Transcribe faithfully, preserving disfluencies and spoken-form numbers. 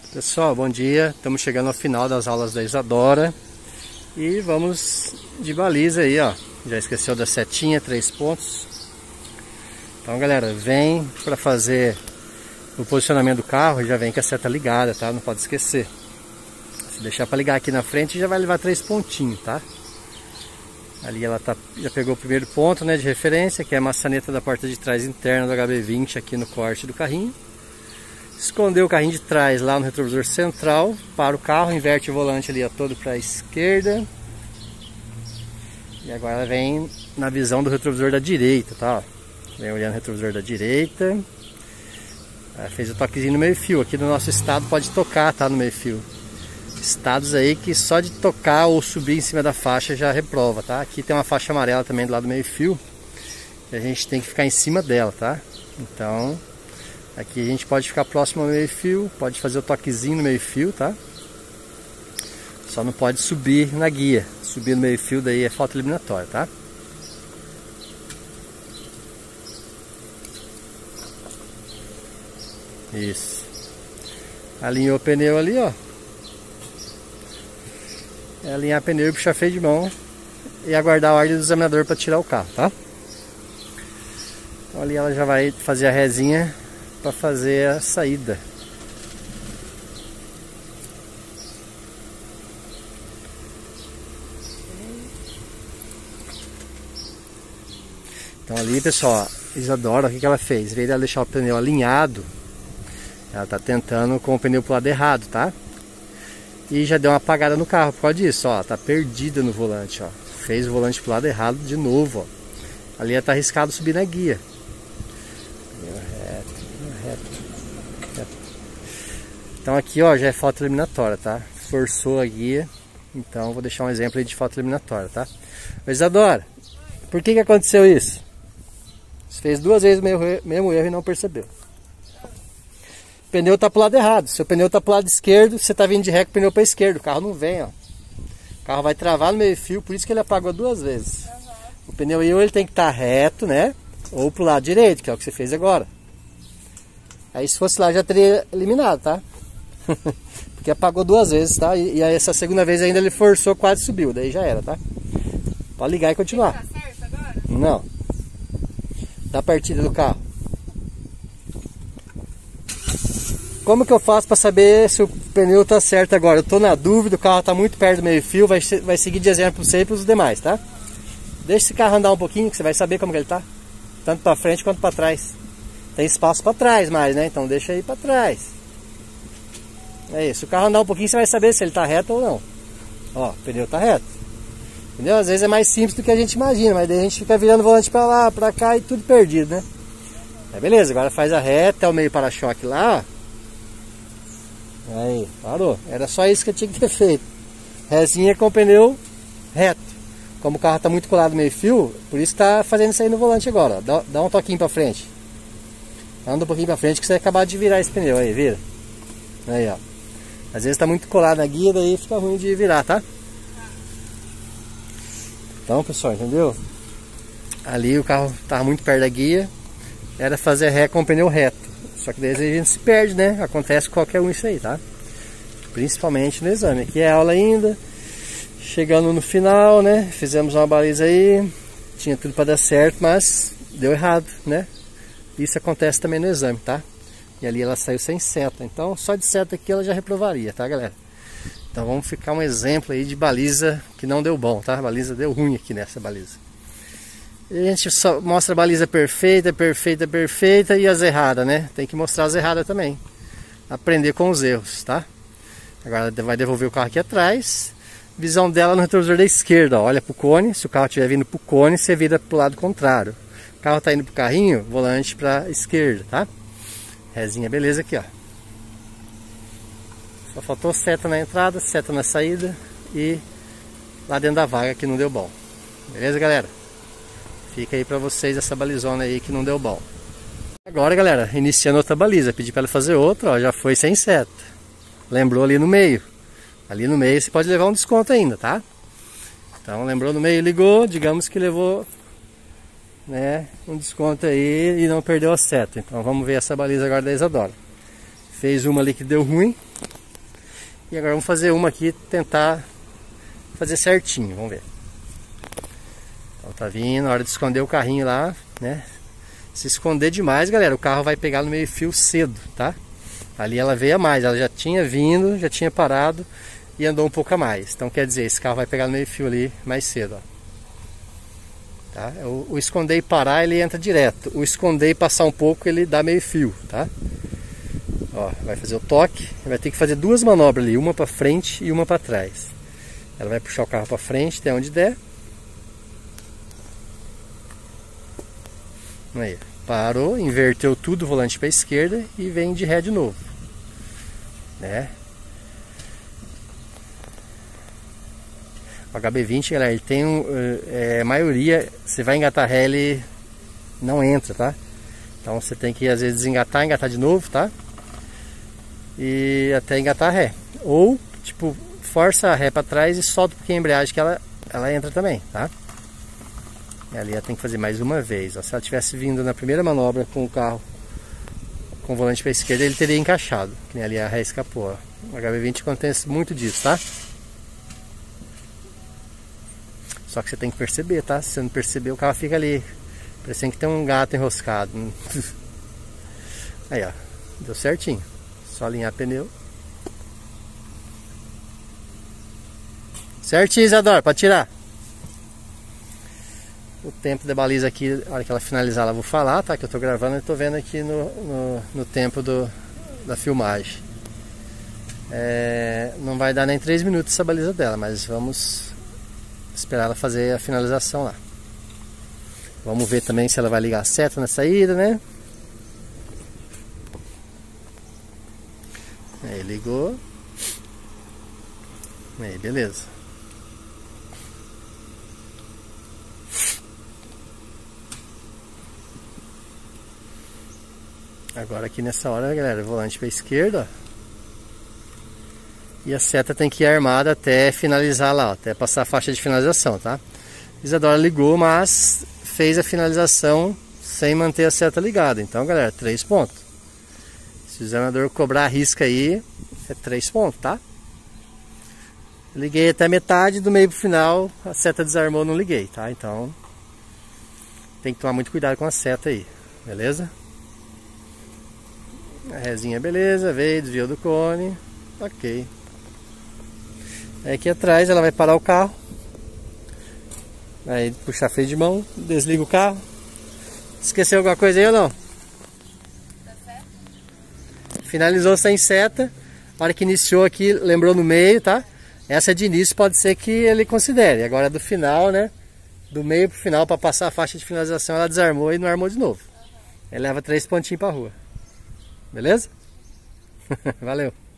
Pessoal, bom dia. Estamos chegando ao final das aulas da Isadora e vamos de baliza aí, ó. Já esqueceu da setinha, três pontos. Então, galera, vem para fazer o posicionamento do carro, já vem com a seta ligada, tá? Não pode esquecer. Se deixar para ligar aqui na frente, já vai levar três pontinhos, tá? Ali ela tá, já pegou o primeiro ponto, né, de referência, que é a maçaneta da porta de trás interna do H B vinte aqui no corte do carrinho. Escondeu o carrinho de trás lá no retrovisor central, para o carro, inverte o volante ali ó, todo para a esquerda. E agora ela vem na visão do retrovisor da direita, tá? Vem olhando o retrovisor da direita. Ela fez o toquezinho no meio fio, aqui no nosso estado pode tocar, tá, no meio fio. Estados aí que só de tocar ou subir em cima da faixa já reprova, tá? Aqui tem uma faixa amarela também do lado do meio fio, e a gente tem que ficar em cima dela, tá? Então... aqui a gente pode ficar próximo ao meio fio, pode fazer o toquezinho no meio fio, tá? Só não pode subir na guia. Subir no meio fio daí é falta eliminatória, tá? Isso. Alinhou o pneu ali, ó. É alinhar pneu e puxar freio de mão e aguardar a ordem do examinador para tirar o carro, tá? Então ali ela já vai fazer a rezinha para fazer a saída. Então ali, pessoal, Isadora, o que que ela fez? Em vez de ela deixar o pneu alinhado, ela tá tentando com o pneu pro lado errado, tá? E já deu uma apagada no carro por causa disso, ó, tá perdida no volante, ó. Fez o volante pro lado errado de novo, ó. Ali ela tá arriscado subir na guia. Então aqui, ó, já é falta eliminatória, tá? Forçou a guia. Então vou deixar um exemplo aí de falta eliminatória, tá? Mas Isadora, por que que aconteceu isso? Você fez duas vezes o mesmo, mesmo erro e não percebeu. O pneu tá pro lado errado. Seu pneu tá pro lado esquerdo, você tá vindo de ré com o pneu pra esquerda. O carro não vem, ó. O carro vai travar no meio fio, por isso que ele apagou duas vezes. Uhum. O pneu aí ou ele tem que estar reto, né? Ou pro lado direito, que é o que você fez agora. Aí se fosse lá já teria eliminado, tá? Porque apagou duas vezes, tá? E, e aí essa segunda vez ainda ele forçou, quase subiu. Daí já era, tá? Pode ligar e continuar. Tá certo agora? Não. Da partida do carro. Como que eu faço para saber se o pneu tá certo agora? Eu tô na dúvida, o carro tá muito perto do meio fio, vai, vai seguir de exemplo para você e para os demais, tá? Deixa esse carro andar um pouquinho que você vai saber como que ele tá. Tanto para frente quanto para trás. Tem espaço para trás mais, né? Então deixa aí para trás. É isso, se o carro andar um pouquinho você vai saber se ele tá reto ou não. Ó, o pneu tá reto. Entendeu? Às vezes é mais simples do que a gente imagina, mas daí a gente fica virando o volante pra lá, pra cá e tudo perdido, né? É beleza, agora faz a reta, é o meio para-choque lá, ó. Aí, parou. Era só isso que eu tinha que ter feito. Rezinha com o pneu reto. Como o carro tá muito colado no meio fio, por isso tá fazendo isso aí no volante agora, ó. Dá, dá um toquinho pra frente. Anda um pouquinho pra frente que você vai acabar de virar esse pneu aí, vira. Aí, ó. Às vezes tá muito colado na guia, daí fica ruim de virar, tá? Então, pessoal, entendeu? Ali o carro tava muito perto da guia, era fazer ré com o pneu reto. Só que daí a gente se perde, né? Acontece com qualquer um isso aí, tá? Principalmente no exame. Aqui é aula ainda. Chegando no final, né? Fizemos uma baliza aí. Tinha tudo para dar certo, mas deu errado, né? Isso acontece também no exame, tá? E ali ela saiu sem seta. Então só de seta aqui ela já reprovaria, tá, galera? Então vamos ficar um exemplo aí de baliza que não deu bom, tá? A baliza deu ruim aqui nessa baliza. E a gente só mostra a baliza perfeita, perfeita, perfeita e as erradas, né? Tem que mostrar as erradas também. Aprender com os erros, tá? Agora vai devolver o carro aqui atrás. Visão dela no retrovisor da esquerda, ó. Olha pro cone. Se o carro estiver vindo pro cone, você vira pro lado contrário. O carro tá indo pro carrinho, volante pra esquerda, tá? Rezinha, beleza aqui, ó. Só faltou seta na entrada, seta na saída e lá dentro da vaga que não deu bom. Beleza, galera? Fica aí pra vocês essa balizona aí que não deu bom. Agora, galera, iniciando outra baliza. Pedi pra ela fazer outra, ó, já foi sem seta. Lembrou ali no meio. Ali no meio você pode levar um desconto ainda, tá? Então, lembrou no meio, ligou, digamos que levou, né, um desconto aí e não perdeu a seta. Então, vamos ver essa baliza agora da Isadora. Fez uma ali que deu ruim. E agora vamos fazer uma aqui, tentar fazer certinho, vamos ver. Então tá vindo, hora de esconder o carrinho lá, né? Se esconder demais, galera, o carro vai pegar no meio fio cedo, tá? Ali ela veio a mais, ela já tinha vindo, já tinha parado e andou um pouco a mais. Então quer dizer, esse carro vai pegar no meio fio ali mais cedo, ó. Tá? O, o esconder e parar, ele entra direto. O esconder e passar um pouco, ele dá meio fio, tá? Ó, vai fazer o toque, vai ter que fazer duas manobras ali, uma para frente e uma para trás. Ela vai puxar o carro para frente até onde der. Aí, parou, inverteu tudo, o volante para a esquerda e vem de ré de novo, né? O H B vinte, galera, ele tem um, é, maioria, você vai engatar ré, ele não entra, tá? Então você tem que às vezes desengatar, engatar de novo, tá? E até engatar ré. Ou, tipo, força a ré para trás e solta um pouquinho a embreagem que ela, ela entra também, tá? E ali ela tem que fazer mais uma vez, ó. Se ela tivesse vindo na primeira manobra com o carro com o volante para a esquerda, ele teria encaixado, que nem ali a ré escapou, ó. O H B vinte acontece muito disso, tá? Só que você tem que perceber, tá? Se você não perceber, o carro fica ali parecendo que tem um gato enroscado. Aí, ó, deu certinho. Só alinhar pneu. Certinho, Isadora, para tirar. O tempo de baliza aqui, a hora que ela finalizar, ela vou falar, tá? Que eu tô gravando e tô vendo aqui no, no, no tempo do, da filmagem. É, não vai dar nem três minutos essa baliza dela, mas vamos esperar ela fazer a finalização lá. Vamos ver também se ela vai ligar a seta na saída, né? Aí, ligou. Aí, beleza. Agora aqui nessa hora, galera, volante para a esquerda, ó. E a seta tem que ir armada até finalizar lá, ó, até passar a faixa de finalização, tá? Isadora ligou, mas fez a finalização sem manter a seta ligada. Então, galera, três pontos. Se o examinador cobrar a risca aí, é três pontos, tá? Liguei até metade, do meio pro final, a seta desarmou, não liguei, tá? Então, tem que tomar muito cuidado com a seta aí, beleza? A resinha, beleza, veio, desviou do cone, ok. Aí aqui atrás ela vai parar o carro. Aí puxar freio de mão, desliga o carro. Esqueceu alguma coisa aí ou não? Tá certo. Finalizou sem seta. A hora que iniciou aqui, lembrou no meio, tá? Essa de início pode ser que ele considere. Agora do final, né? Do meio pro final, para passar a faixa de finalização, ela desarmou e não armou de novo. Uhum. Ele leva três pontinhos pra rua. Beleza? Valeu.